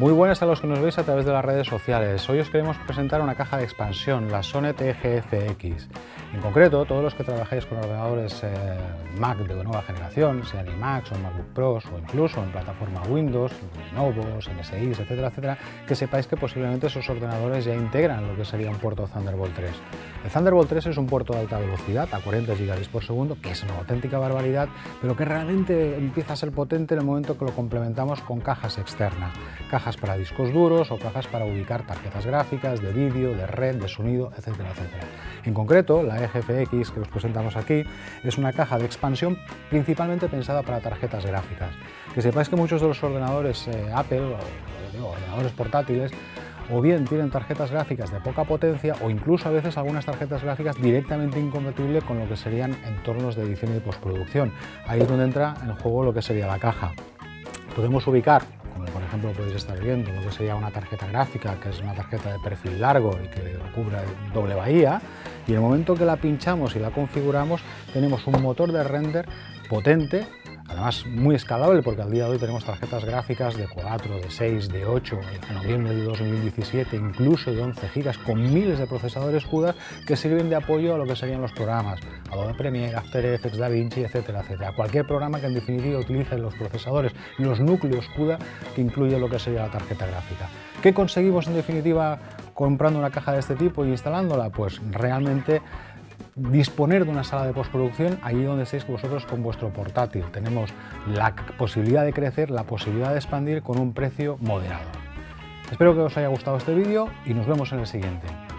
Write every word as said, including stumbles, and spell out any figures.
Muy buenas a los que nos veis a través de las redes sociales. Hoy os queremos presentar una caja de expansión, la Sonnet E G F X. En concreto, todos los que trabajáis con ordenadores eh, Mac de nueva generación, sean iMacs o MacBook Pros o incluso en plataforma Windows, Lenovo, M S I, etcétera, etcétera, que sepáis que posiblemente esos ordenadores ya integran lo que sería un puerto Thunderbolt tres. El Thunderbolt tres es un puerto de alta velocidad a cuarenta gigabits por segundo, que es una auténtica barbaridad, pero que realmente empieza a ser potente en el momento que lo complementamos con cajas externas. Cajas para discos duros o cajas para ubicar tarjetas gráficas, de vídeo, de red, de sonido, etcétera, etcétera. En concreto, la E G F X que os presentamos aquí es una caja de expansión principalmente pensada para tarjetas gráficas. Que sepáis que muchos de los ordenadores eh, Apple, o, o ordenadores portátiles, o bien tienen tarjetas gráficas de poca potencia o incluso a veces algunas tarjetas gráficas directamente incompatibles con lo que serían entornos de edición y postproducción. Ahí es donde entra en juego lo que sería la caja. Podemos ubicar, como por ejemplo podéis estar viendo, lo que sería una tarjeta gráfica, que es una tarjeta de perfil largo y que cubre doble bahía, y en el momento que la pinchamos y la configuramos tenemos un motor de render potente, además muy escalable, porque al día de hoy tenemos tarjetas gráficas de cuatro, de seis, de ocho, en noviembre de dos mil diecisiete, incluso de once gigas, con miles de procesadores CUDA que sirven de apoyo a lo que serían los programas, Adobe Premiere, After Effects, DaVinci, etcétera, etcétera. Cualquier programa que en definitiva utilice los procesadores, los núcleos CUDA que incluye lo que sería la tarjeta gráfica. ¿Qué conseguimos en definitiva comprando una caja de este tipo y instalándola? Pues realmente disponer de una sala de postproducción allí donde estéis vosotros con vuestro portátil. Tenemos la posibilidad de crecer, la posibilidad de expandir con un precio moderado. Espero que os haya gustado este vídeo y nos vemos en el siguiente.